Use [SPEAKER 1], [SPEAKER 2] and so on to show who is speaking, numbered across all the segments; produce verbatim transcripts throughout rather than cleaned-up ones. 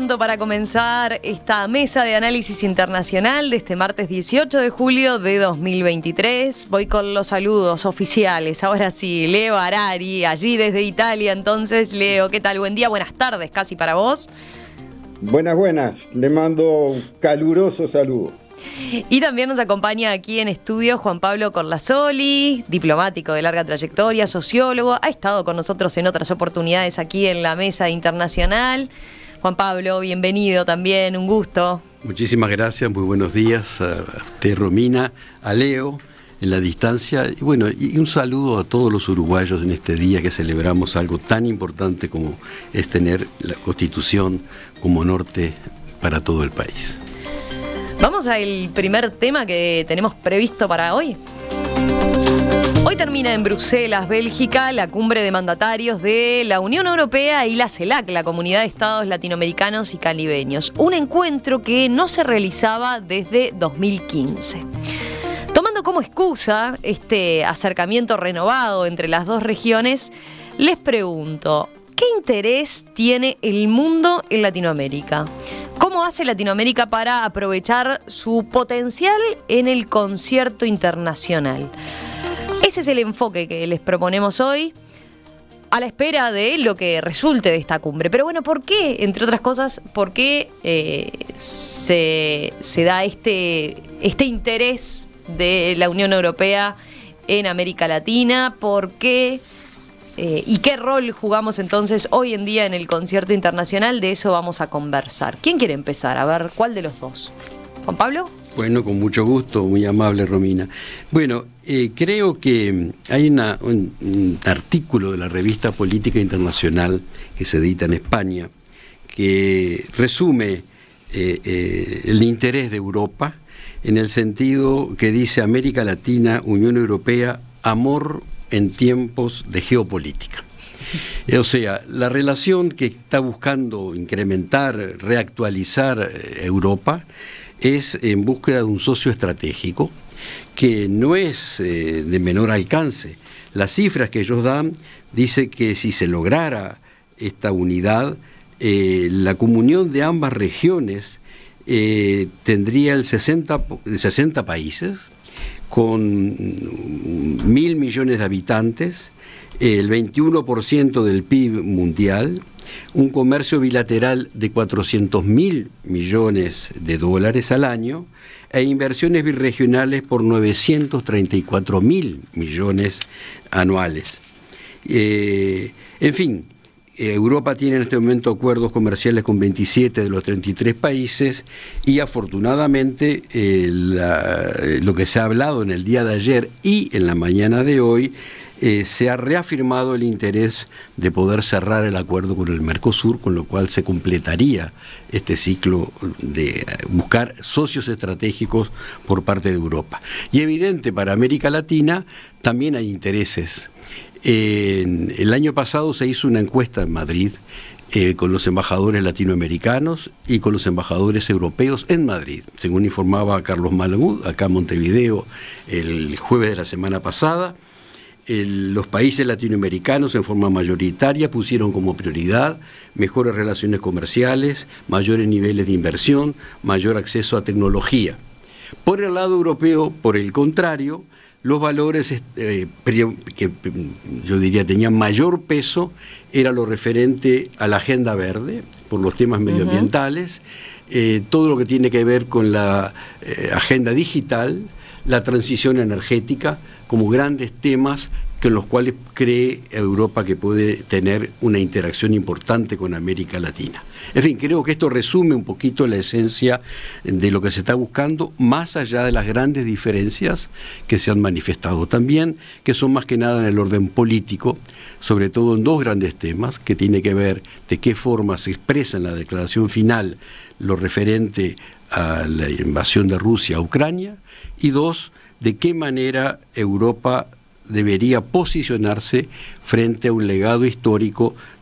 [SPEAKER 1] pronto para comenzar esta mesa de análisis internacional de este martes dieciocho de julio de dos mil veintitrés. Voy con los saludos oficiales. Ahora sí, Leo Harari, allí desde Italia. Entonces, Leo, ¿qué tal? Buen día, buenas tardes casi para vos.
[SPEAKER 2] Buenas, buenas. Le mando un caluroso saludo.
[SPEAKER 1] Y también nos acompaña aquí en estudio Juan Pablo Corlazzoli, diplomático de larga trayectoria, sociólogo. Ha estado con nosotros en otras oportunidades aquí en la mesa internacional. Juan Pablo, bienvenido también, un gusto.
[SPEAKER 3] Muchísimas gracias, muy buenos días a usted, Romina, a Leo en la distancia. Y bueno, y un saludo a todos los uruguayos en este día que celebramos algo tan importante como es tener la Constitución como norte para todo el país.
[SPEAKER 1] Vamos al primer tema que tenemos previsto para hoy. Hoy termina en Bruselas, Bélgica, la cumbre de mandatarios de la Unión Europea y la CELAC, la Comunidad de Estados Latinoamericanos y Caribeños. Un encuentro que no se realizaba desde dos mil quince. Tomando como excusa este acercamiento renovado entre las dos regiones, les pregunto, ¿qué interés tiene el mundo en Latinoamérica? ¿Cómo hace Latinoamérica para aprovechar su potencial en el concierto internacional? Ese es el enfoque que les proponemos hoy, a la espera de lo que resulte de esta cumbre. Pero bueno, ¿por qué? Entre otras cosas, ¿por qué eh, se, se da este, este interés de la Unión Europea en América Latina? ¿Por qué? Eh, ¿Y qué rol jugamos entonces hoy en día en el concierto internacional? De eso vamos a conversar. ¿Quién quiere empezar? A ver, ¿cuál de los dos? ¿Juan Pablo?
[SPEAKER 3] Bueno, con mucho gusto, muy amable, Romina. Bueno, eh, creo que hay una, un, un artículo de la revista Política Internacional que se edita en España que resume eh, eh, el interés de Europa en el sentido que dice América Latina, Unión Europea, amor en tiempos de geopolítica. O sea, la relación que está buscando incrementar, reactualizar Europa es en búsqueda de un socio estratégico que no es eh, de menor alcance. Las cifras que ellos dan dicen que si se lograra esta unidad, eh, la comunión de ambas regiones eh, tendría el sesenta, sesenta países, con mil millones de habitantes, el veintiuno por ciento del P I B mundial, un comercio bilateral de cuatrocientos mil millones de dólares al año e inversiones birregionales por novecientos treinta y cuatro mil millones anuales. Eh, en fin, Europa tiene en este momento acuerdos comerciales con veintisiete de los treinta y tres países y afortunadamente eh, la, lo que se ha hablado en el día de ayer y en la mañana de hoy eh, se ha reafirmado el interés de poder cerrar el acuerdo con el Mercosur, con lo cual se completaría este ciclo de buscar socios estratégicos por parte de Europa. Y evidente, para América Latina también hay intereses. Eh, el año pasado se hizo una encuesta en Madrid eh, con los embajadores latinoamericanos y con los embajadores europeos en Madrid, según informaba Carlos Malamud, acá en Montevideo, el jueves de la semana pasada. El, los países latinoamericanos en forma mayoritaria pusieron como prioridad mejores relaciones comerciales, mayores niveles de inversión, mayor acceso a tecnología. Por el lado europeo, por el contrario, los valores eh, que yo diría tenían mayor peso era lo referente a la agenda verde, por los temas medioambientales, uh-huh. eh, todo lo que tiene que ver con la eh, agenda digital, la transición energética, como grandes temas con los cuales cree Europa que puede tener una interacción importante con América Latina. En fin, creo que esto resume un poquito la esencia de lo que se está buscando, más allá de las grandes diferencias que se han manifestado también, que son más que nada en el orden político, sobre todo en dos grandes temas, que tiene que ver de qué forma se expresa en la declaración final lo referente a la invasión de Rusia a Ucrania, y dos, de qué manera Europa debería posicionarse frente a un legado histórico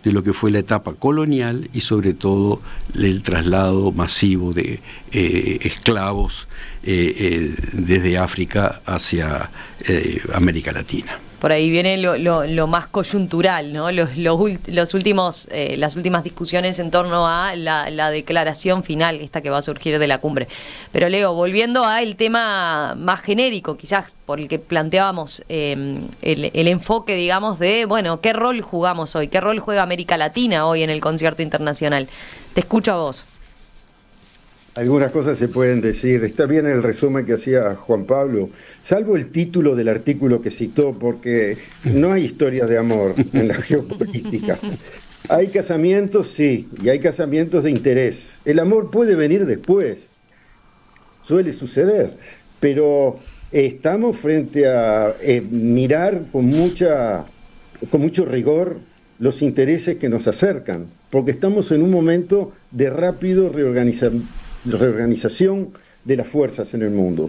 [SPEAKER 3] de lo que fue la etapa colonial y sobre todo el traslado masivo de eh, esclavos eh, eh, desde África hacia eh, América Latina.
[SPEAKER 1] Por ahí viene lo, lo, lo más coyuntural, ¿no? Los, los, los últimos, eh, las últimas discusiones en torno a la, la declaración final, esta que va a surgir de la cumbre. Pero Leo, volviendo al tema más genérico, quizás por el que planteábamos eh, el, el enfoque, digamos, de, bueno, ¿qué rol jugamos hoy? ¿Qué rol juega América Latina hoy en el concierto internacional? Te escucho a vos.
[SPEAKER 2] Algunas cosas se pueden decir. Está bien el resumen que hacía Juan Pablo, salvo el título del artículo que citó, porque no hay historias de amor en la geopolítica. Hay casamientos, sí, y hay casamientos de interés. El amor puede venir después, suele suceder, pero estamos frente a eh, mirar con, mucha, con mucho rigor los intereses que nos acercan, porque estamos en un momento de rápido reorganización reorganización de las fuerzas en el mundo.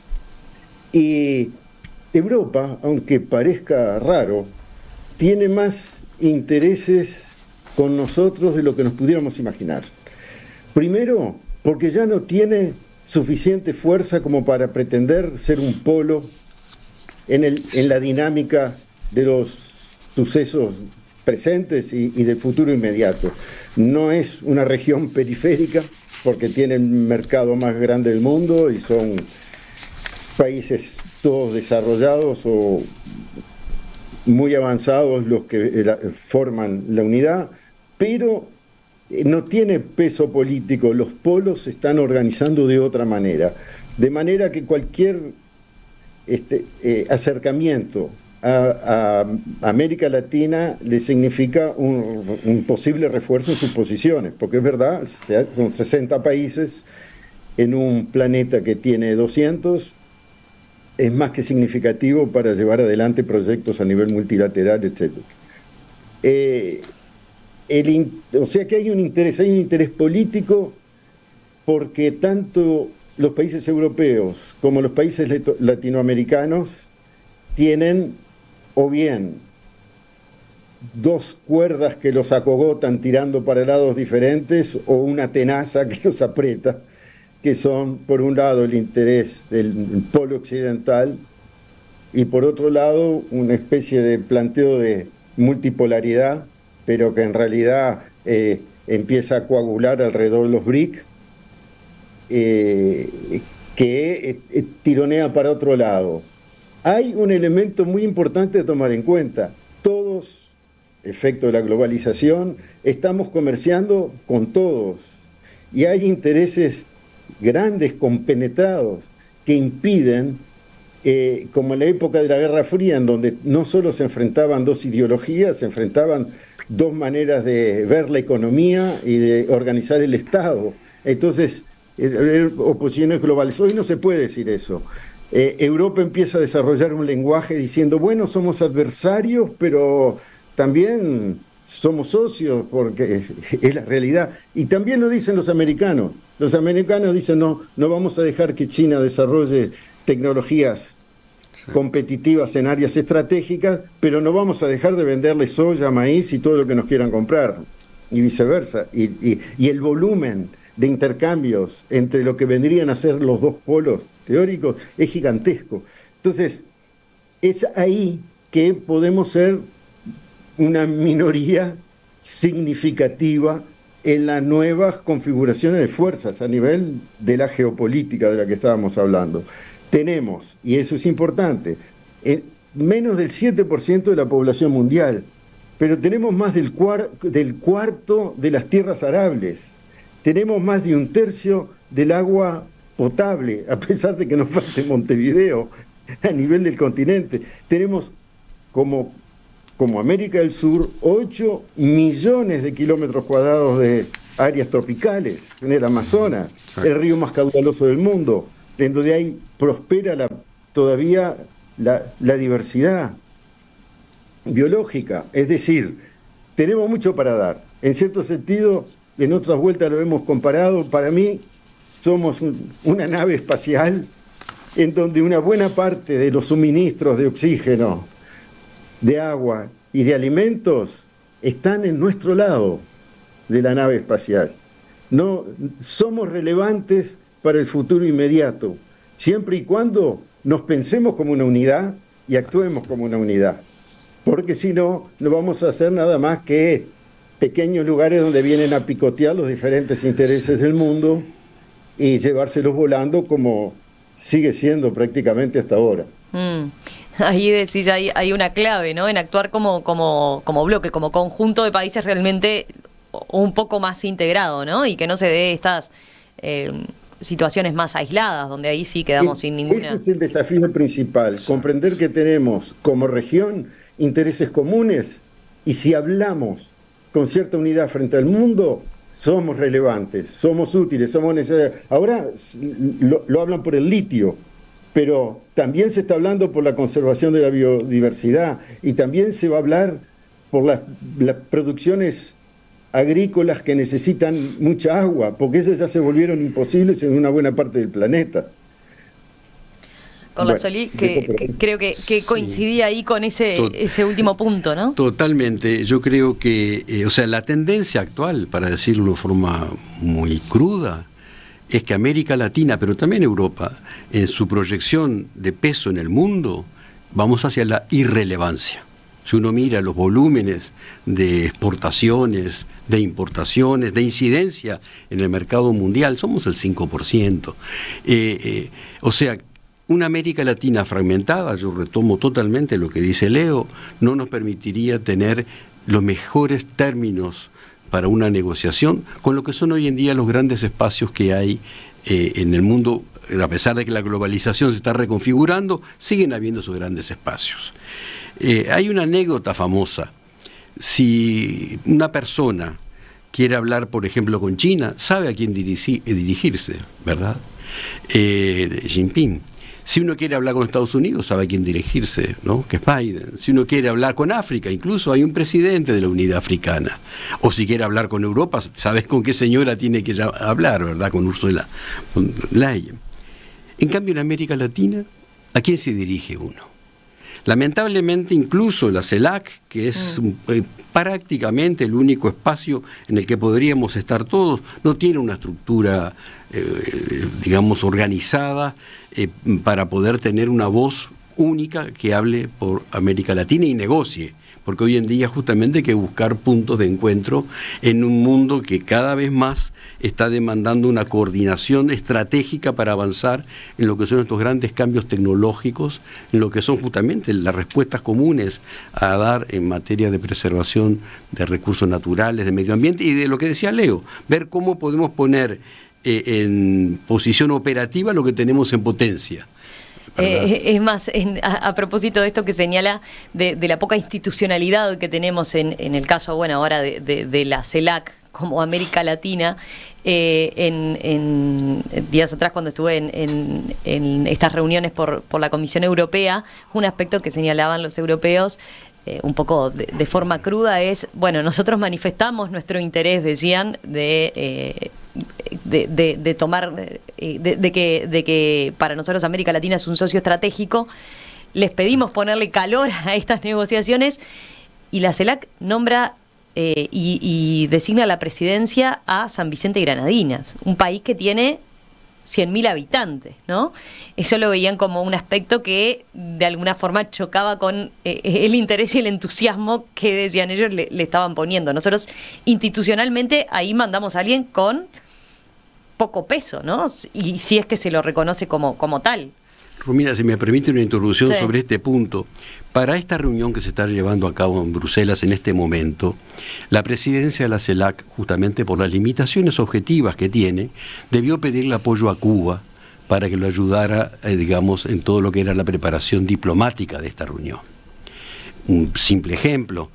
[SPEAKER 2] Y Europa, aunque parezca raro, tiene más intereses con nosotros de lo que nos pudiéramos imaginar. Primero, porque ya no tiene suficiente fuerza como para pretender ser un polo en, el, en la dinámica de los sucesos presentes y, y del futuro inmediato. No es una región periférica, porque tiene el mercado más grande del mundo y son países todos desarrollados o muy avanzados los que forman la unidad, pero no tiene peso político, los polos se están organizando de otra manera, de manera que cualquier este, eh, acercamiento a, a América Latina le significa un, un posible refuerzo en sus posiciones, porque es verdad, son sesenta países en un planeta que tiene doscientos, es más que significativo para llevar adelante proyectos a nivel multilateral, etcétera. Eh, el, o sea que hay un interés, hay un interés político porque tanto los países europeos como los países latinoamericanos tienen o bien dos cuerdas que los acogotan tirando para lados diferentes o una tenaza que los aprieta, que son por un lado el interés del polo occidental y por otro lado una especie de planteo de multipolaridad, pero que en realidad eh, empieza a coagular alrededor de los B R I C, eh, que eh, tironea para otro lado. Hay un elemento muy importante a tomar en cuenta. Todos, efecto de la globalización, estamos comerciando con todos y hay intereses grandes, compenetrados, que impiden, eh, como en la época de la Guerra Fría, en donde no solo se enfrentaban dos ideologías, se enfrentaban dos maneras de ver la economía y de organizar el Estado. Entonces, eh, oposiciones globales. Hoy no se puede decir eso. Eh, Europa empieza a desarrollar un lenguaje diciendo, bueno, somos adversarios, pero también somos socios, porque es la realidad. Y también lo dicen los americanos. Los americanos dicen, no, no vamos a dejar que China desarrolle tecnologías sí. competitivas en áreas estratégicas, pero no vamos a dejar de venderle soya, maíz y todo lo que nos quieran comprar, y viceversa. Y, y, y el volumen de intercambios entre lo que vendrían a ser los dos polos teóricos es gigantesco. Entonces, es ahí que podemos ser una minoría significativa en las nuevas configuraciones de fuerzas a nivel de la geopolítica de la que estábamos hablando. Tenemos, y eso es importante, menos del siete por ciento de la población mundial, pero tenemos más del, cuar del cuarto de las tierras arables, tenemos más de un tercio del agua potable, a pesar de que nos falte Montevideo a nivel del continente. Tenemos como, como América del Sur ocho millones de kilómetros cuadrados de áreas tropicales en el Amazonas, el río más caudaloso del mundo, en donde hay, prospera la, todavía la, la diversidad biológica. Es decir, tenemos mucho para dar. En cierto sentido, en otras vueltas lo hemos comparado, para mí somos un, una nave espacial en donde una buena parte de los suministros de oxígeno, de agua y de alimentos están en nuestro lado de la nave espacial. No, somos relevantes para el futuro inmediato, siempre y cuando nos pensemos como una unidad y actuemos como una unidad. Porque si no, no vamos a hacer nada más que pequeños lugares donde vienen a picotear los diferentes intereses del mundo y llevárselos volando como sigue siendo prácticamente hasta ahora.
[SPEAKER 1] Mm. Ahí decís, hay, hay una clave, ¿no? En actuar como, como, como bloque, como conjunto de países realmente un poco más integrado, ¿no? Y que no se dé estas eh, situaciones más aisladas, donde ahí sí quedamos
[SPEAKER 2] es,
[SPEAKER 1] sin ninguna...
[SPEAKER 2] Ese es el desafío principal, comprender que tenemos como región intereses comunes, y si hablamos con cierta unidad frente al mundo, somos relevantes, somos útiles, somos necesarios. Ahora lo, lo hablan por el litio, pero también se está hablando por la conservación de la biodiversidad, y también se va a hablar por las, las producciones agrícolas que necesitan mucha agua, porque esas ya se volvieron imposibles en una buena parte del planeta.
[SPEAKER 1] Con la Solí, que, que creo que, que coincidía ahí con ese, ese último punto, ¿no?
[SPEAKER 3] Totalmente. Yo creo que, eh, o sea, la tendencia actual, para decirlo de forma muy cruda, es que América Latina, pero también Europa, en su proyección de peso en el mundo, vamos hacia la irrelevancia. Si uno mira los volúmenes de exportaciones, de importaciones, de incidencia en el mercado mundial, somos el cinco por ciento. Eh, eh, o sea, una América Latina fragmentada, yo retomo totalmente lo que dice Leo, no nos permitiría tener los mejores términos para una negociación con lo que son hoy en día los grandes espacios que hay eh, en el mundo. A pesar de que la globalización se está reconfigurando, siguen habiendo esos grandes espacios. Eh, hay una anécdota famosa. Si una persona quiere hablar, por ejemplo, con China, sabe a quién dirigi, dirigirse, ¿verdad? Eh, Jinping. Si uno quiere hablar con Estados Unidos, sabe a quién dirigirse, ¿no? Que es Biden. Si uno quiere hablar con África, incluso hay un presidente de la Unidad Africana. O si quiere hablar con Europa, sabes con qué señora tiene que hablar, ¿verdad? Con Ursula von der Leyen. En cambio, en América Latina, ¿a quién se dirige uno? Lamentablemente, incluso la CELAC, que es un, eh, prácticamente el único espacio en el que podríamos estar todos, no tiene una estructura, eh, digamos, organizada eh, para poder tener una voz única que hable por América Latina y negocie. Porque hoy en día justamente hay que buscar puntos de encuentro en un mundo que cada vez más está demandando una coordinación estratégica para avanzar en lo que son estos grandes cambios tecnológicos, en lo que son justamente las respuestas comunes a dar en materia de preservación de recursos naturales, de medio ambiente y de lo que decía Leo, ver cómo podemos poner eh, en posición operativa lo que tenemos en potencia.
[SPEAKER 1] Eh, es más, en, a, a propósito de esto que señala de, de la poca institucionalidad que tenemos en, en el caso, bueno, ahora de, de, de la CELAC como América Latina, eh, en, en días atrás cuando estuve en, en, en estas reuniones por, por la Comisión Europea, un aspecto que señalaban los europeos eh, un poco de, de forma cruda es, bueno, nosotros manifestamos nuestro interés, decían, de... Eh, De, de, de tomar, de, de, que, de que para nosotros América Latina es un socio estratégico, les pedimos ponerle calor a estas negociaciones y la CELAC nombra eh, y, y designa la presidencia a San Vicente y Granadinas, un país que tiene cien mil habitantes, ¿no? Eso lo veían como un aspecto que de alguna forma chocaba con eh, el interés y el entusiasmo que decían ellos le, le estaban poniendo. Nosotros institucionalmente ahí mandamos a alguien con poco peso, ¿no? Y si es que se lo reconoce como, como tal.
[SPEAKER 3] Romina, si me permite una introducción
[SPEAKER 1] sí.
[SPEAKER 3] sobre este punto. Para esta reunión que se está llevando a cabo en Bruselas en este momento, la presidencia de la CELAC, justamente por las limitaciones objetivas que tiene, debió pedirle apoyo a Cuba para que lo ayudara, eh, digamos, en todo lo que era la preparación diplomática de esta reunión. Un simple ejemplo.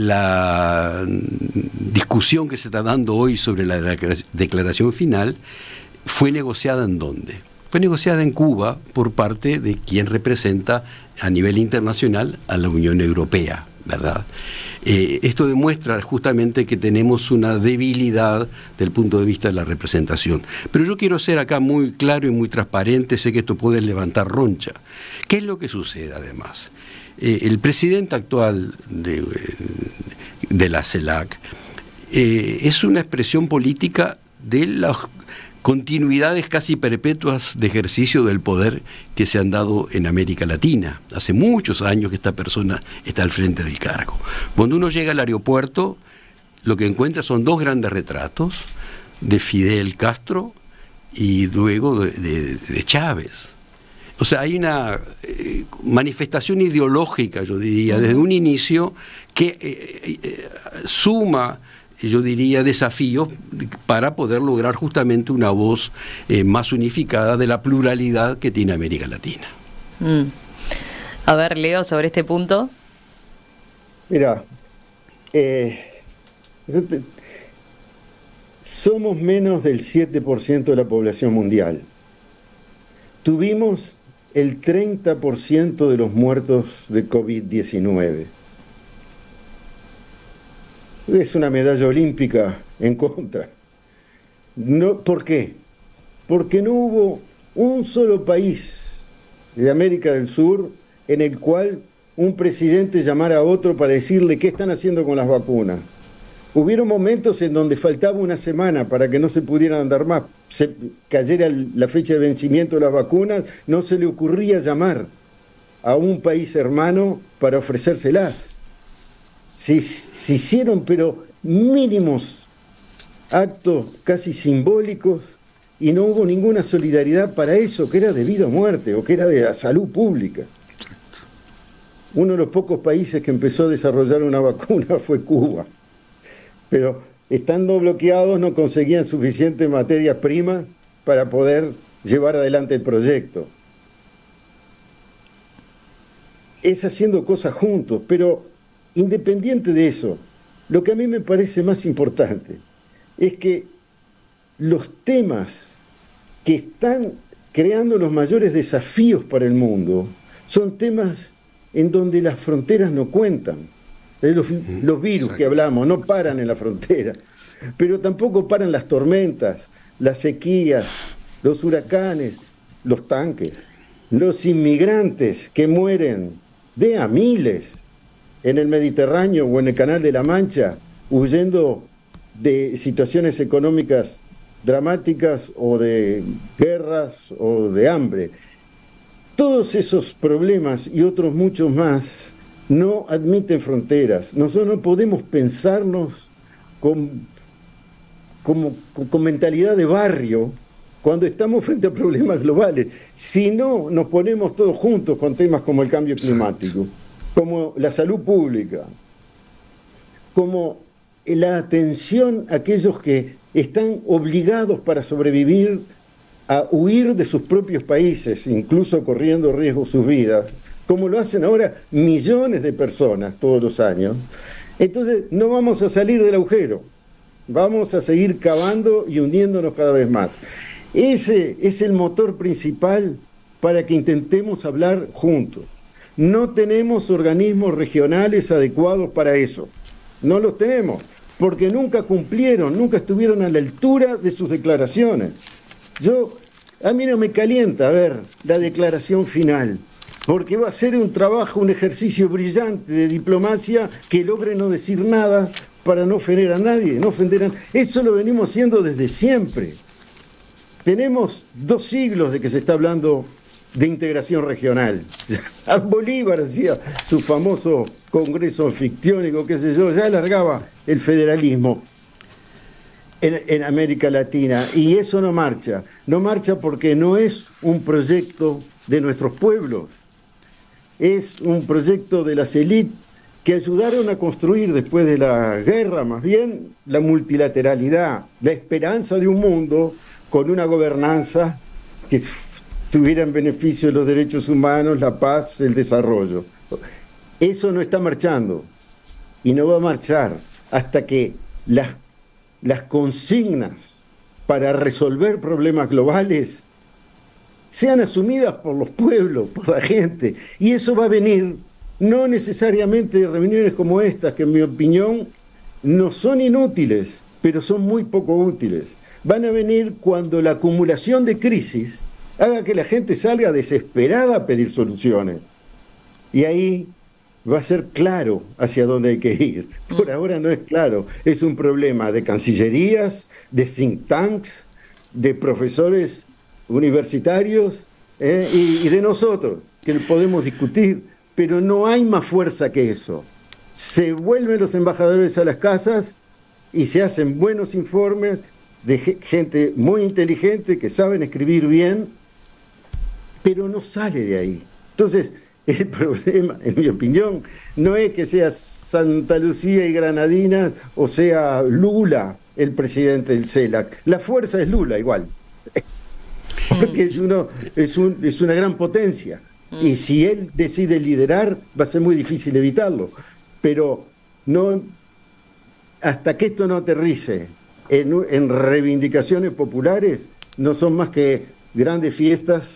[SPEAKER 3] La discusión que se está dando hoy sobre la declaración final fue negociada ¿en dónde? Fue negociada en Cuba por parte de quien representa a nivel internacional a la Unión Europea, ¿verdad? Eh, esto demuestra justamente que tenemos una debilidad del punto de vista de la representación. Pero yo quiero ser acá muy claro y muy transparente, sé que esto puede levantar roncha. ¿Qué es lo que sucede además? Eh, el presidente actual de, de la CELAC, eh, es una expresión política de las continuidades casi perpetuas de ejercicio del poder que se han dado en América Latina. Hace muchos años que esta persona está al frente del cargo. Cuando uno llega al aeropuerto, lo que encuentra son dos grandes retratos de Fidel Castro y luego de, de, de Chávez. O sea, hay una eh, manifestación ideológica, yo diría, desde un inicio que eh, eh, suma, yo diría, desafíos para poder lograr justamente una voz eh, más unificada de la pluralidad que tiene América Latina.
[SPEAKER 1] Mm. A ver, Leo, sobre este punto.
[SPEAKER 2] Mira, eh, somos menos del siete por ciento de la población mundial. Tuvimos el treinta por ciento de los muertos de COVID diecinueve. Es una medalla olímpica en contra. No, ¿por qué? Porque no hubo un solo país de América del Sur en el cual un presidente llamara a otro para decirle qué están haciendo con las vacunas. Hubieron momentos en donde faltaba una semana para que no se pudieran andar más, se cayera la fecha de vencimiento de las vacunas, no se le ocurría llamar a un país hermano para ofrecérselas. Se, se hicieron, pero mínimos actos casi simbólicos y no hubo ninguna solidaridad para eso, que era de vida o muerte, o que era de la salud pública. Uno de los pocos países que empezó a desarrollar una vacuna fue Cuba. Pero estando bloqueados no conseguían suficiente materia prima para poder llevar adelante el proyecto. Es haciendo cosas juntos, pero independiente de eso, lo que a mí me parece más importante es que los temas que están creando los mayores desafíos para el mundo son temas en donde las fronteras no cuentan. Los, los virus que hablamos no paran en la frontera, pero tampoco paran las tormentas, las sequías, los huracanes, los tanques, los inmigrantes que mueren de a miles en el Mediterráneo o en el Canal de la Mancha, huyendo de situaciones económicas dramáticas o de guerras o de hambre. Todos esos problemas y otros muchos más no admiten fronteras. Nosotros no podemos pensarnos con, como, con, con mentalidad de barrio cuando estamos frente a problemas globales. Si no nos ponemos todos juntos con temas como el cambio climático, como la salud pública, como la atención a aquellos que están obligados para sobrevivir a huir de sus propios países, incluso corriendo riesgo sus vidas, como lo hacen ahora millones de personas todos los años, entonces no vamos a salir del agujero, vamos a seguir cavando y hundiéndonos cada vez más. Ese es el motor principal para que intentemos hablar juntos. No tenemos organismos regionales adecuados para eso, no los tenemos, porque nunca cumplieron, nunca estuvieron a la altura de sus declaraciones. Yo, a mí no me calienta ver la declaración final, porque va a ser un trabajo, un ejercicio brillante de diplomacia que logre no decir nada para no ofender a nadie, no ofender a... Eso lo venimos haciendo desde siempre. Tenemos dos siglos de que se está hablando de integración regional. Bolívar hacía su famoso congreso fictiónico, qué sé yo, ya alargaba el federalismo en, en América Latina, y eso no marcha. No marcha porque no es un proyecto de nuestros pueblos. Es un proyecto de las élites que ayudaron a construir después de la guerra, más bien, la multilateralidad, la esperanza de un mundo con una gobernanza que tuviera en beneficio de los derechos humanos, la paz, el desarrollo. Eso no está marchando y no va a marchar hasta que las, las consignas para resolver problemas globales sean asumidas por los pueblos, por la gente, y eso va a venir no necesariamente de reuniones como estas, que en mi opinión no son inútiles, pero son muy poco útiles. Van a venir cuando la acumulación de crisis haga que la gente salga desesperada a pedir soluciones. Y ahí va a ser claro hacia dónde hay que ir. Por ahora no es claro. Es un problema de cancillerías, de think tanks, de profesores universitarios eh, y, y de nosotros, que podemos discutir, pero no hay más fuerza que eso. Se vuelven los embajadores a las casas y se hacen buenos informes de gente muy inteligente que saben escribir bien, pero no sale de ahí. Entonces, el problema, en mi opinión, no es que sea Santa Lucía y Granadinas o sea Lula el presidente del CELAC. La fuerza es Lula igual, porque es, uno, es, un, es una gran potencia. Y si él decide liderar, va a ser muy difícil evitarlo. Pero no, hasta que esto no aterrice en, en reivindicaciones populares, no son más que grandes fiestas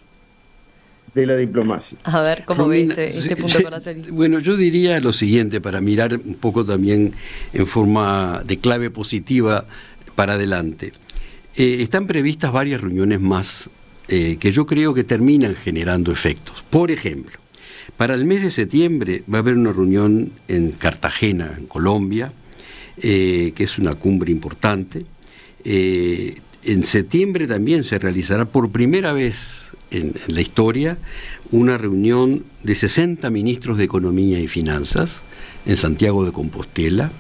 [SPEAKER 2] de la diplomacia.
[SPEAKER 1] A ver, ¿cómo
[SPEAKER 3] Romina,
[SPEAKER 1] ve este, este punto
[SPEAKER 3] sí,
[SPEAKER 1] para hacer?
[SPEAKER 3] Bueno, yo diría lo siguiente, para mirar un poco también en forma de clave positiva para adelante. Eh, están previstas varias reuniones más eh, que yo creo que terminan generando efectos. Por ejemplo, para el mes de septiembre va a haber una reunión en Cartagena, en Colombia, eh, que es una cumbre importante. Eh, en septiembre también se realizará por primera vez en, en la historia una reunión de sesenta ministros de Economía y Finanzas en Santiago de Compostela,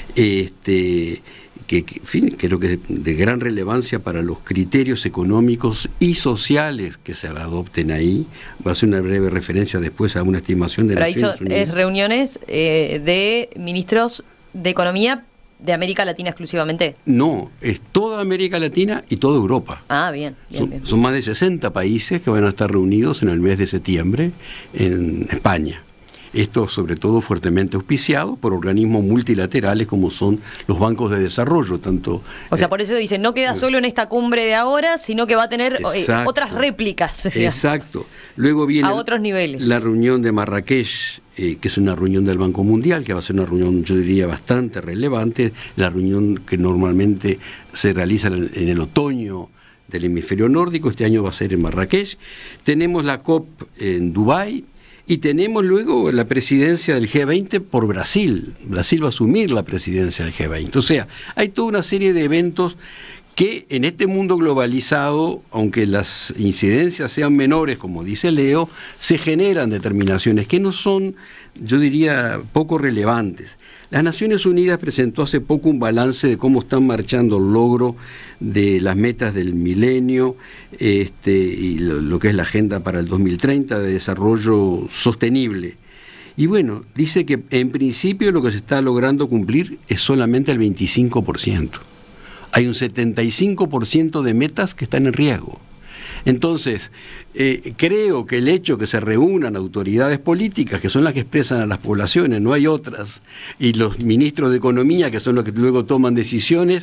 [SPEAKER 3] este, que, que en fin, creo que es de, de gran relevancia para los criterios económicos y sociales que se adopten ahí. Va a ser una breve referencia después a una estimación de
[SPEAKER 1] Pero ahí
[SPEAKER 3] Naciones
[SPEAKER 1] son,
[SPEAKER 3] Unidas.
[SPEAKER 1] es reuniones eh, de ministros de Economía de América Latina exclusivamente.
[SPEAKER 3] No, es toda América Latina y toda Europa.
[SPEAKER 1] Ah, bien, bien,
[SPEAKER 3] Son,
[SPEAKER 1] bien.
[SPEAKER 3] son más de sesenta países que van a estar reunidos en el mes de septiembre en España. Esto sobre todo fuertemente auspiciado por organismos multilaterales como son los bancos de desarrollo, tanto...
[SPEAKER 1] O sea,
[SPEAKER 3] eh,
[SPEAKER 1] por eso dicen, no queda solo en esta cumbre de ahora, sino que va a tener eh,
[SPEAKER 3] Exacto.
[SPEAKER 1] otras réplicas. digamos,
[SPEAKER 3] Exacto. Luego viene
[SPEAKER 1] a otros niveles.
[SPEAKER 3] la reunión de Marrakech, eh, que es una reunión del Banco Mundial, que va a ser una reunión, yo diría, bastante relevante, la reunión que normalmente se realiza en, en el otoño del hemisferio nórdico, este año va a ser en Marrakech. Tenemos la COP en Dubái, y tenemos luego la presidencia del G veinte por Brasil. Brasil va a asumir la presidencia del G veinte. O sea, hay toda una serie de eventos que en este mundo globalizado, aunque las incidencias sean menores, como dice Leo, se generan determinaciones que no son, yo diría, poco relevantes. Las Naciones Unidas presentó hace poco un balance de cómo están marchando el logro de las metas del milenio este, y lo, lo que es la agenda para el dos mil treinta de desarrollo sostenible. Y bueno, dice que en principio lo que se está logrando cumplir es solamente el veinticinco por ciento. Hay un setenta y cinco por ciento de metas que están en riesgo. Entonces, eh, creo que el hecho que se reúnan autoridades políticas, que son las que expresan a las poblaciones, no hay otras, y los ministros de Economía, que son los que luego toman decisiones,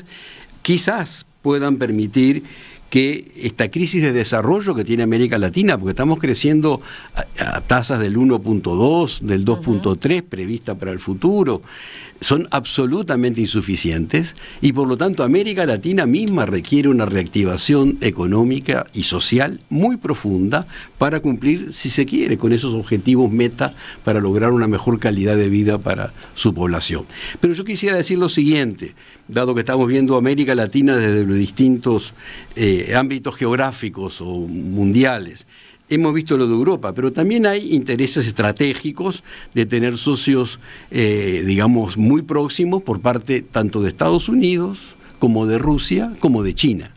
[SPEAKER 3] quizás puedan permitir que esta crisis de desarrollo que tiene América Latina, porque estamos creciendo a, a tasas del uno punto dos, del dos punto tres uh-huh. prevista para el futuro, son absolutamente insuficientes y por lo tanto América Latina misma requiere una reactivación económica y social muy profunda para cumplir, si se quiere, con esos objetivos meta para lograr una mejor calidad de vida para su población. Pero yo quisiera decir lo siguiente, dado que estamos viendo América Latina desde los distintos eh, ámbitos geográficos o mundiales. Hemos visto lo de Europa, pero también hay intereses estratégicos de tener socios, eh, digamos, muy próximos por parte tanto de Estados Unidos, como de Rusia, como de China.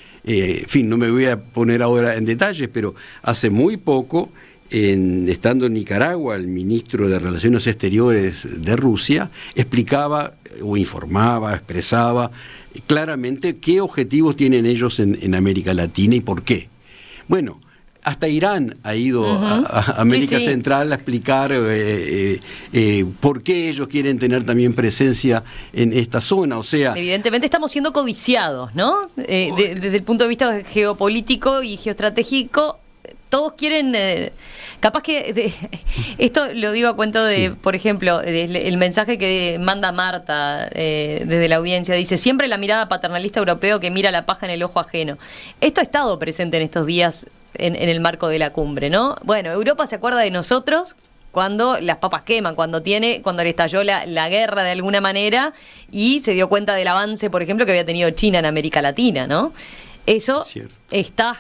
[SPEAKER 3] Eh, en fin, no me voy a poner ahora en detalles, pero hace muy poco, en, estando en Nicaragua, el ministro de Relaciones Exteriores de Rusia explicaba o informaba, expresaba claramente qué objetivos tienen ellos en, en América Latina y por qué. Bueno, hasta Irán ha ido uh-huh. a, a América sí, sí. Central a explicar eh, eh, eh, por qué ellos quieren tener también presencia en esta zona. O sea,
[SPEAKER 1] evidentemente estamos siendo codiciados, ¿no? Eh, de, desde el punto de vista geopolítico y geoestratégico, todos quieren, eh, capaz que, de, esto lo digo a cuento de, sí. por ejemplo, de, el mensaje que manda Marta eh, desde la audiencia, dice, siempre la mirada paternalista europeo que mira la paja en el ojo ajeno. Esto ha estado presente en estos días en, en el marco de la cumbre, ¿no? Bueno, Europa se acuerda de nosotros cuando las papas queman, cuando tiene, cuando le estalló la, la guerra de alguna manera y se dio cuenta del avance, por ejemplo, que había tenido China en América Latina, ¿no? Eso está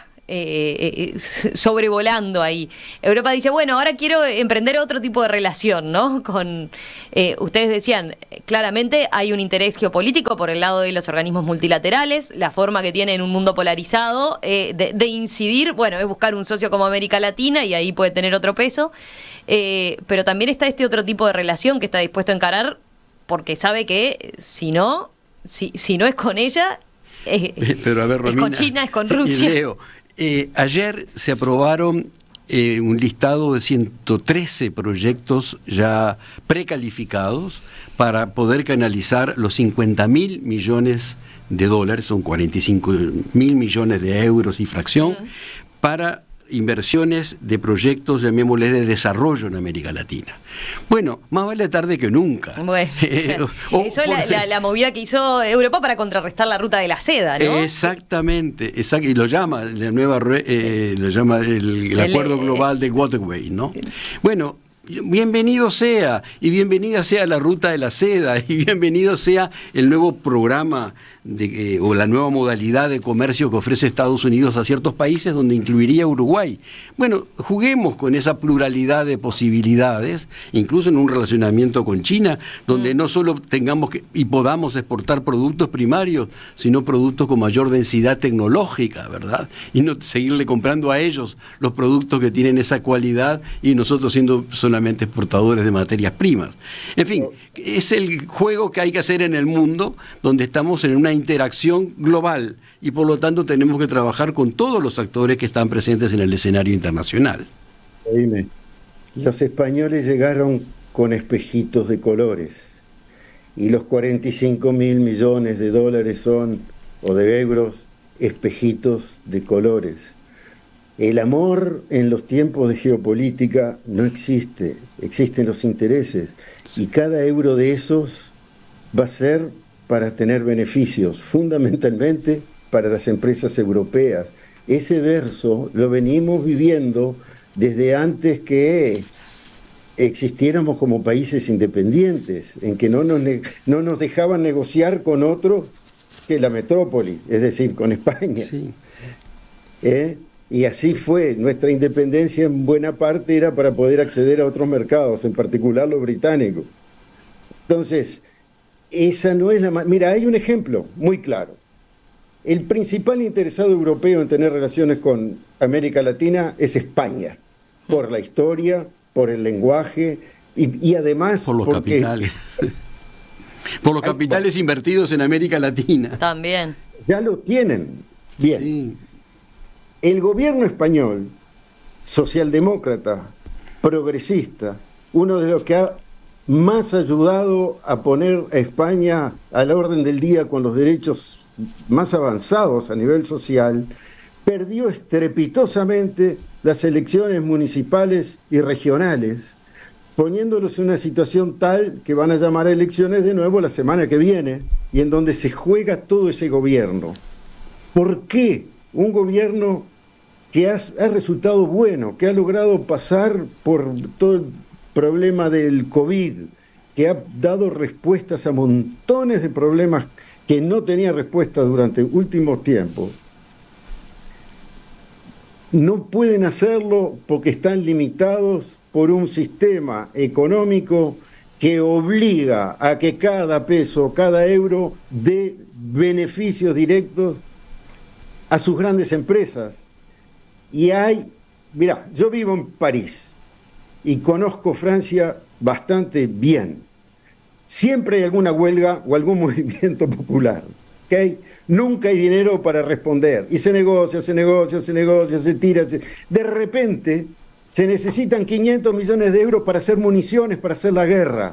[SPEAKER 1] eh, eh, sobrevolando ahí. Europa dice, bueno, ahora quiero emprender otro tipo de relación, ¿no? Con eh, ustedes decían, claramente hay un interés geopolítico por el lado de los organismos multilaterales, la forma que tiene en un mundo polarizado eh, de, de incidir, bueno, es buscar un socio como América Latina y ahí puede tener otro peso, eh, pero también está este otro tipo de relación que está dispuesto a encarar porque sabe que si no, si, si no es con ella, eh,
[SPEAKER 3] pero a ver, Romina,
[SPEAKER 1] es con China, es con Rusia.
[SPEAKER 3] Leo, Eh, ayer se aprobaron eh, un listado de ciento trece proyectos ya precalificados para poder canalizar los cincuenta mil millones de dólares, son cuarenta y cinco mil millones de euros y fracción, uh-huh. para inversiones de proyectos, llamémosle, de desarrollo en América Latina. Bueno, más vale tarde que nunca.
[SPEAKER 1] Bueno, eh, o, eso es la, la, la movida que hizo Europa para contrarrestar la ruta de la seda, ¿no?
[SPEAKER 3] Exactamente, exact, y lo llama la nueva eh, lo llama el, el acuerdo el, global de Waterway, ¿no? Bueno, bienvenido sea, y bienvenida sea la ruta de la seda, y bienvenido sea el nuevo programa de, eh, o la nueva modalidad de comercio que ofrece Estados Unidos a ciertos países, donde incluiría Uruguay. Bueno, juguemos con esa pluralidad de posibilidades, incluso en un relacionamiento con China, donde mm. no solo tengamos que, y podamos exportar productos primarios, sino productos con mayor densidad tecnológica, ¿verdad? Y no seguirle comprando a ellos los productos que tienen esa cualidad y nosotros siendo solamente exportadores de materias primas. En fin, es el juego que hay que hacer en el mundo, donde estamos en una interacción global y por lo tanto tenemos que trabajar con todos los actores que están presentes en el escenario internacional.
[SPEAKER 2] Dime, los españoles llegaron con espejitos de colores y los cuarenta y cinco mil millones de dólares son, o de euros, espejitos de colores. El amor en los tiempos de geopolítica no existe, existen los intereses y cada euro de esos va a ser para tener beneficios, fundamentalmente para las empresas europeas. Ese verso lo venimos viviendo desde antes que existiéramos como países independientes, en que no nos, no nos dejaban negociar con otro que la metrópoli, es decir, con España. Sí. ¿Eh? Y así fue, nuestra independencia en buena parte era para poder acceder a otros mercados, en particular los británicos. Entonces, esa no es la... Mira, hay un ejemplo muy claro. El principal interesado europeo en tener relaciones con América Latina es España, por la historia, por el lenguaje y, y además...
[SPEAKER 3] Por los porque... capitales. Por los capitales hay... invertidos en América Latina.
[SPEAKER 1] También.
[SPEAKER 2] Ya lo tienen. Bien. Sí. El gobierno español, socialdemócrata, progresista, uno de los que ha más ayudado a poner a España a la orden del día con los derechos más avanzados a nivel social, perdió estrepitosamente las elecciones municipales y regionales, poniéndolos en una situación tal que van a llamar a elecciones de nuevo la semana que viene, y en donde se juega todo ese gobierno. ¿Por qué un gobierno que ha, ha resultado bueno, que ha logrado pasar por todo el problema del COVID, que ha dado respuestas a montones de problemas que no tenía respuesta durante últimos tiempos, no pueden hacerlo porque están limitados por un sistema económico que obliga a que cada peso, cada euro dé beneficios directos a sus grandes empresas? Y hay, mira, yo vivo en París y conozco Francia bastante bien. Siempre hay alguna huelga o algún movimiento popular, ¿okay? Nunca hay dinero para responder y se negocia, se negocia, se negocia, se tira. Se... De repente se necesitan quinientos millones de euros para hacer municiones, para hacer la guerra.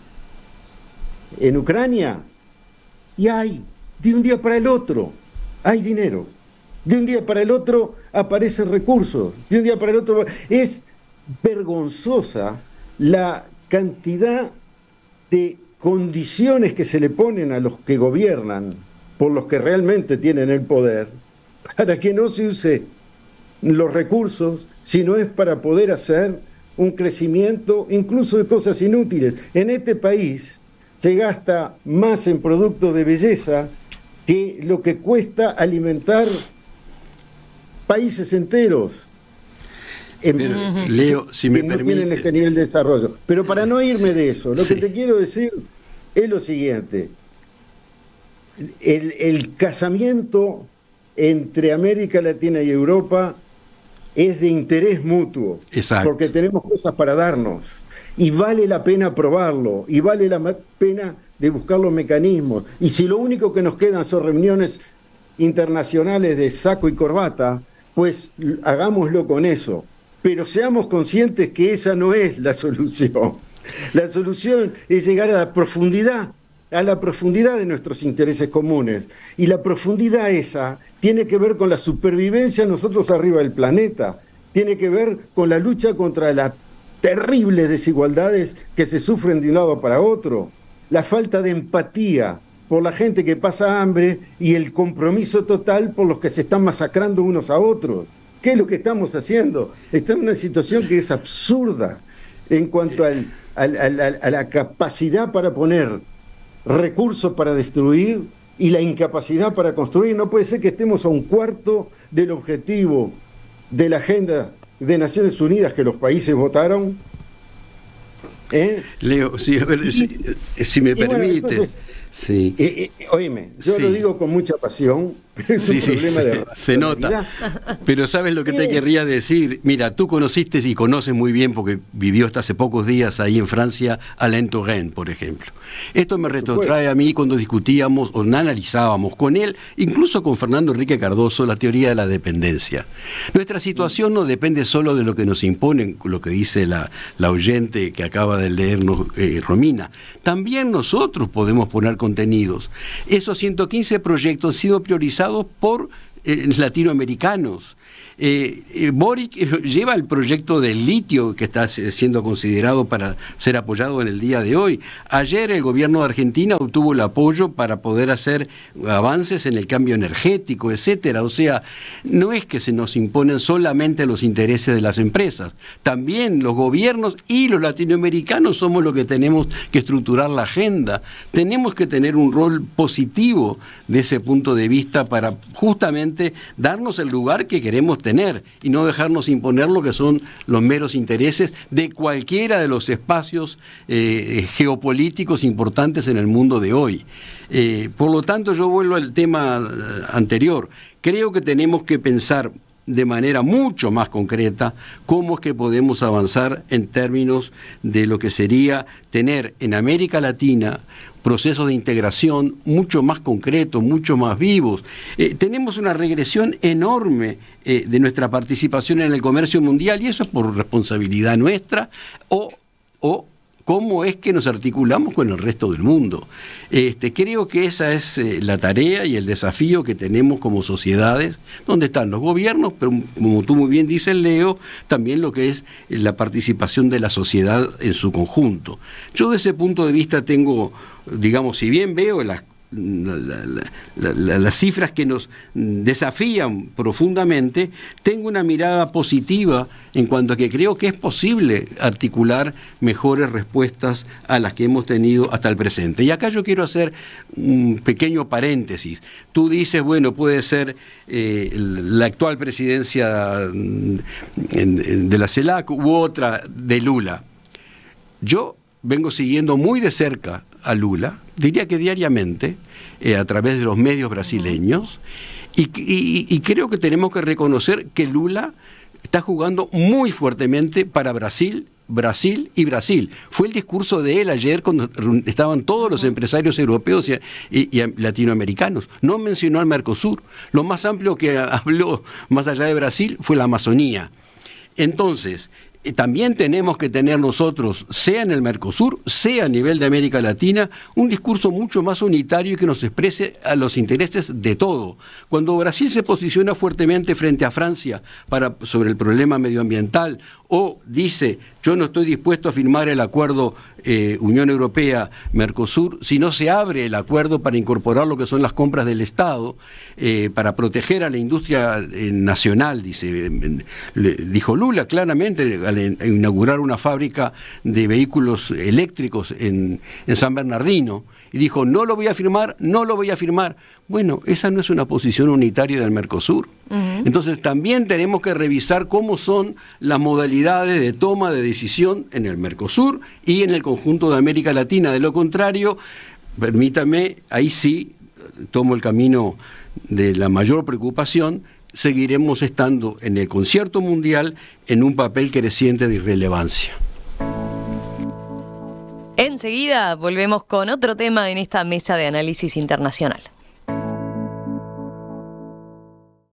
[SPEAKER 2] En Ucrania, y hay, de un día para el otro, hay dinero. De un día para el otro aparecen recursos. De un día para el otro... Es vergonzosa la cantidad de condiciones que se le ponen a los que gobiernan, por los que realmente tienen el poder, para que no se use los recursos, sino es para poder hacer un crecimiento incluso de cosas inútiles. En este país se gasta más en productos de belleza que lo que cuesta alimentar países enteros.
[SPEAKER 3] Pero, Leo, si me
[SPEAKER 2] que no
[SPEAKER 3] permite...
[SPEAKER 2] tienen este nivel de desarrollo. Pero para no irme
[SPEAKER 3] sí,
[SPEAKER 2] de eso, lo
[SPEAKER 3] sí.
[SPEAKER 2] que te quiero decir es lo siguiente. El, el casamiento entre América Latina y Europa es de interés mutuo.
[SPEAKER 3] Exacto.
[SPEAKER 2] Porque tenemos cosas para darnos. Y vale la pena probarlo. Y vale la pena de buscar los mecanismos. Y si lo único que nos quedan son reuniones internacionales de saco y corbata, pues hagámoslo con eso. Pero seamos conscientes que esa no es la solución. La solución es llegar a la profundidad, a la profundidad de nuestros intereses comunes. Y la profundidad esa tiene que ver con la supervivencia de nosotros arriba del planeta. Tiene que ver con la lucha contra las terribles desigualdades que se sufren de un lado para otro. La falta de empatía por la gente que pasa hambre y el compromiso total por los que se están masacrando unos a otros. ¿Qué es lo que estamos haciendo? Estamos en una situación que es absurda en cuanto al, al, al, a la capacidad para poner recursos para destruir y la incapacidad para construir. No puede ser que estemos a un cuarto del objetivo de la agenda de Naciones Unidas que los países votaron. ¿Eh?
[SPEAKER 3] Leo, sí, a ver,
[SPEAKER 2] y,
[SPEAKER 3] si, si me
[SPEAKER 2] bueno,
[SPEAKER 3] permite.
[SPEAKER 2] Entonces,
[SPEAKER 3] sí.
[SPEAKER 2] Eh, eh, óyeme, yo
[SPEAKER 3] sí.
[SPEAKER 2] lo digo con mucha pasión, pero es
[SPEAKER 3] sí,
[SPEAKER 2] un
[SPEAKER 3] sí,
[SPEAKER 2] problema
[SPEAKER 3] sí,
[SPEAKER 2] de
[SPEAKER 3] se nota. Pero ¿sabes lo que te
[SPEAKER 2] Sí.
[SPEAKER 3] querría decir? Mira, tú conociste y conoces muy bien, porque vivió hasta hace pocos días ahí en Francia, Alain Touraine, por ejemplo. Esto me retrotrae a mí cuando discutíamos o analizábamos con él, incluso con Fernando Enrique Cardoso, la teoría de la dependencia. Nuestra situación no depende solo de lo que nos imponen, lo que dice la, la oyente que acaba de leernos, eh, Romina. También nosotros podemos poner contenidos. Esos ciento quince proyectos han sido priorizados por eh, latinoamericanos. Eh, eh, Boric eh, lleva el proyecto del litio que está siendo considerado para ser apoyado en el día de hoy. Ayer el gobierno de Argentina obtuvo el apoyo para poder hacer avances en el cambio energético, etcétera. O sea, no es que se nos imponen solamente los intereses de las empresas, también los gobiernos y los latinoamericanos somos los que tenemos que estructurar la agenda. Tenemos que tener un rol positivo de ese punto de vista para justamente darnos el lugar que queremos tener. tener y no dejarnos imponer lo que son los meros intereses de cualquiera de los espacios eh, geopolíticos importantes en el mundo de hoy. Eh, por lo tanto, yo vuelvo al tema anterior. Creo que tenemos que pensar de manera mucho más concreta cómo es que podemos avanzar en términos de lo que sería tener en América Latina procesos de integración mucho más concretos, mucho más vivos. Eh, tenemos una regresión enorme eh, de nuestra participación en el comercio mundial y eso es por responsabilidad nuestra o, o cómo es que nos articulamos con el resto del mundo. Este, creo que esa es eh, la tarea y el desafío que tenemos como sociedades, donde están los gobiernos, pero como tú muy bien dices, Leo, también lo que es la participación de la sociedad en su conjunto. Yo desde ese punto de vista tengo, digamos, si bien veo las La, la, la, la, las cifras que nos desafían profundamente, tengo una mirada positiva en cuanto a que creo que es posible articular mejores respuestas a las que hemos tenido hasta el presente. Y acá yo quiero hacer un pequeño paréntesis. Tú dices, bueno, puede ser eh, la actual presidencia de la CELAC u otra de Lula. Yo vengo siguiendo muy de cerca a Lula, diría que diariamente, eh, a través de los medios brasileños, y, y, y creo que tenemos que reconocer que Lula está jugando muy fuertemente para Brasil, Brasil y Brasil. Fue el discurso de él ayer cuando estaban todos los empresarios europeos y, y, y latinoamericanos. No mencionó al Mercosur. Lo más amplio que habló más allá de Brasil fue la Amazonía. Entonces, también tenemos que tener nosotros, sea en el Mercosur, sea a nivel de América Latina, un discurso mucho más unitario y que nos exprese a los intereses de todo. Cuando Brasil se posiciona fuertemente frente a Francia para, sobre el problema medioambiental, o dice yo no estoy dispuesto a firmar el acuerdo eh, Unión Europea-Mercosur si no se abre el acuerdo para incorporar lo que son las compras del Estado, eh, para proteger a la industria eh, nacional, dice, le, dijo Lula claramente al inaugurar una fábrica de vehículos eléctricos en, en San Bernardino, y dijo no lo voy a firmar, no lo voy a firmar. Bueno, esa no es una posición unitaria del Mercosur. Uh-huh. Entonces también tenemos que revisar cómo son las modalidades de toma de decisión en el Mercosur y en el conjunto de América Latina. De lo contrario, permítame, ahí sí tomo el camino de la mayor preocupación, seguiremos estando en el concierto mundial en un papel creciente de irrelevancia.
[SPEAKER 1] Enseguida volvemos con otro tema en esta mesa de análisis internacional.